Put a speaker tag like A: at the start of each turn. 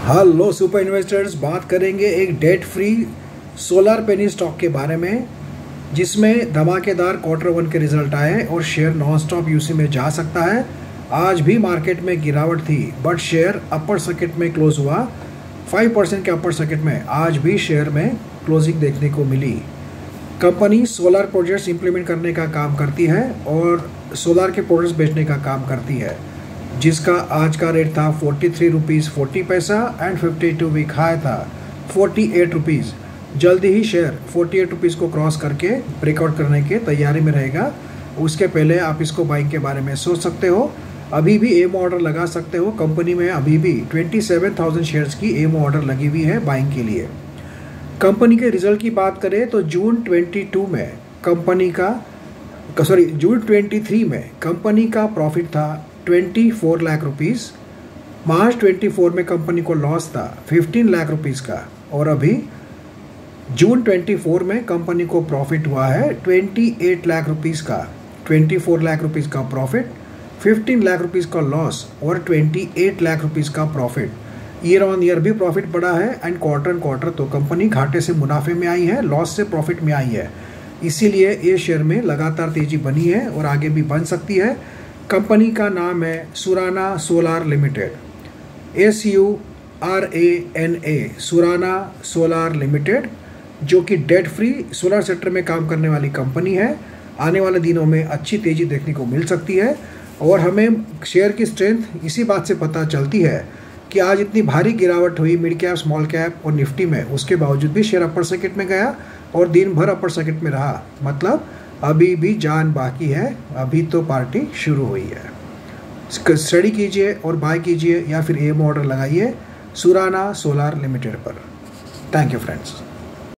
A: Hello super investors, बात करेंगे एक debt free solar penny stock के बारे में जिसमें धमाकेदार क्वार्टर वन के रिजल्ट आए और शेयर नॉन स्टॉप यूसी में जा सकता है। आज भी मार्केट में गिरावट थी बट शेयर अपर सर्किट में क्लोज हुआ। 5% के अपर सर्किट में आज भी शेयर में क्लोजिंग देखने को मिली। कंपनी सोलर प्रोजेक्ट्स इंप्लीमेंट करने का काम करती है और सोलर के प्रोडक्ट्स बेचने का काम करती है, जिसका आज का रेट था 43 रुपीज़ 40 पैसा एंड 52 वीक हाई था 48 रुपीज़। जल्दी ही शेयर 48 रुपीज़ को क्रॉस करके ब्रेकआउट करने के तैयारी में रहेगा। उसके पहले आप इसको बाइंग के बारे में सोच सकते हो। अभी भी एम ऑर्डर लगा सकते हो। कंपनी में अभी भी 27,000 शेयर्स की एम ऑर्डर लगी हुई है बाइंग के लिए। कंपनी के रिजल्ट की बात करें तो जून 23 में कंपनी का प्रॉफिट था 24 लाख रुपीज़। मार्च 24 में कंपनी को लॉस था 15 लाख रुपीज़ का और अभी जून 24 में कंपनी को प्रॉफिट हुआ है 28 लाख रुपीज़ का। 24 लाख रुपीज़ का प्रॉफिट, 15 लाख रुपीज़ का लॉस और 28 लाख रुपीज़ का प्रॉफिट। ईयर ऑन ईयर भी प्रॉफिट बढ़ा है एंड क्वार्टर तो कंपनी घाटे से मुनाफे में आई है, लॉस से प्रॉफिट में आई है। इसीलिए ये शेयर में लगातार तेजी बनी है और आगे भी बन सकती है। कंपनी का नाम है Surana solar limited, SURANA Surana solar limited, जो कि डेट फ्री सोलर सेक्टर में काम करने वाली कंपनी है। आने वाले दिनों में अच्छी तेज़ी देखने को मिल सकती है और हमें शेयर की स्ट्रेंथ इसी बात से पता चलती है कि आज इतनी भारी गिरावट हुई मिड कैप, स्मॉल कैप और निफ्टी में, उसके बावजूद भी शेयर अपर सर्किट में गया और दिन भर अपर सर्किट में रहा। मतलब अभी भी जान बाकी है, अभी तो पार्टी शुरू हुई है। स्टडी कीजिए और बाय कीजिए या फिर एम ऑर्डर लगाइए सुराना सोलार लिमिटेड पर। Thank you friends.